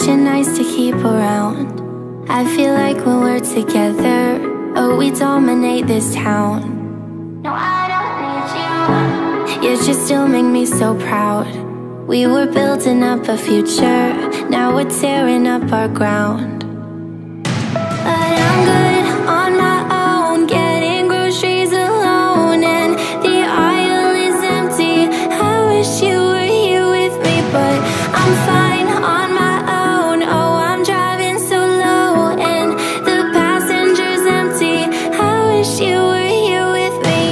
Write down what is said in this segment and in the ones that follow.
you're nice to keep around. I feel like when we're together, oh, we dominate this town. No, I don't need you, yet you still make me so proud. We were building up a future, now we're tearing up our ground. But I'm good on my own, getting groceries alone, and the aisle is empty. I wish you were here with me, but I'm fine on my own. Oh, I'm driving so low, and the passenger's empty. I wish you were here with me,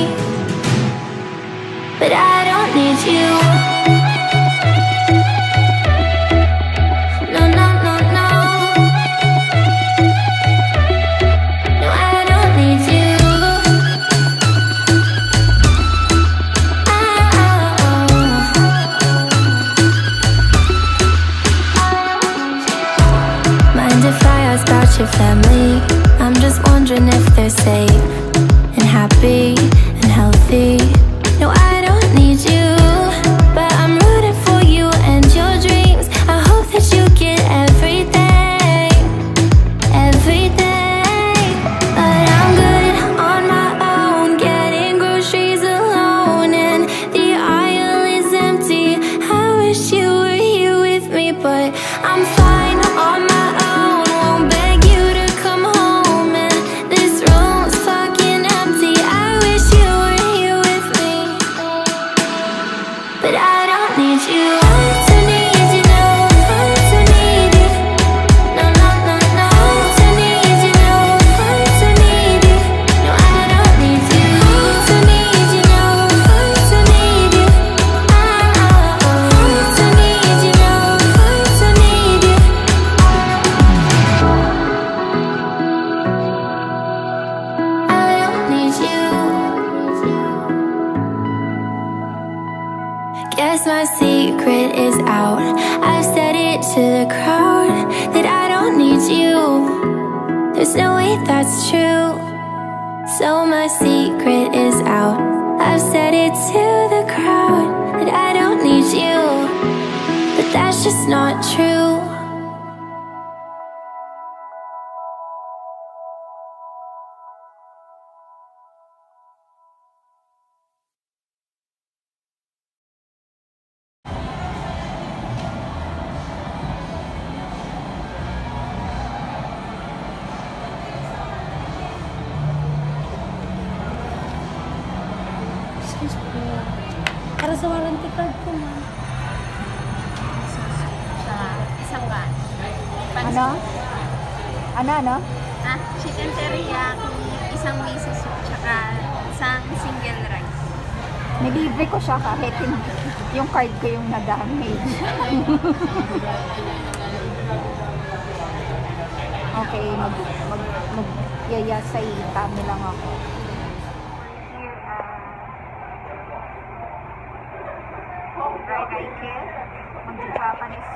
but I don't need you. Your family, I'm just wondering if they're safe and happy and healthy. No, I don't need you, but I'm rooting for you and your dreams. I hope that you get everything, everything. But I'm good on my own, getting groceries alone, and the aisle is empty. I wish you were here with me, but I'm fine on my own. Won't beg you to come home, and this room's fucking empty. I wish you were here with me, but I don't need you. I don't need you, no. I don't need you. No, no, no, no. I don't need you, no. I don't need you. No, I don't need you. I don't need you, no. I don't need you. I don't need you, no. I don't need you. I don't need you. Guess my secret is out. I've said it to the crowd that I don't need you. There's no way that's true. So my secret is out. I've said it to the crowd that I don't need you, but that's just not true. Excuse po. Para sa warranty card po, ma'am. Sa isang van. Ano? Ano? Ha? Chicken teriyaki, isang miso soup, tsaka isang single rice. Nilibre ko siya kahit yung card ko yung na-damage. Okay, mag-yayasay kami lang ako. Mag-Japanese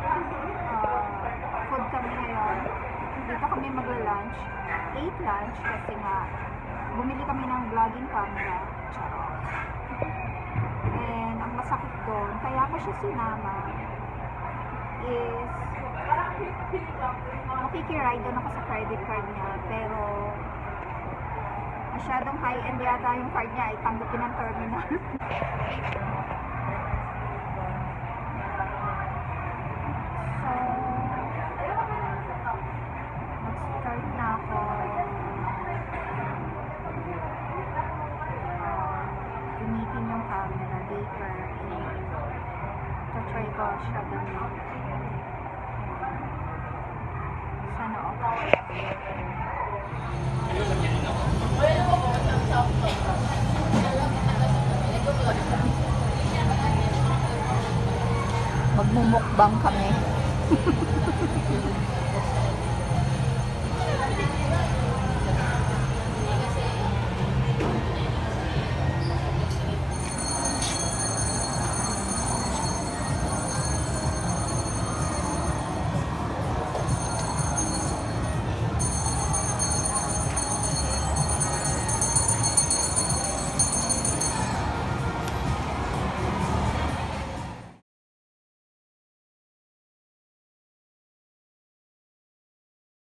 food kami ngayon. Dito kami magla-lunch. Ate lunch kasi nga bumili kami ng vlogging camera. Charot. And ang masakit doon, kaya ako siya sinama is makikiride doon ako sa credit card niya, pero masyadong high-end yata yung card niya, ay tanggapin ng terminal. Mag-start na ako gamitin yung camera later, try ko siya gamit. Sana okay. Magmumukbang kami.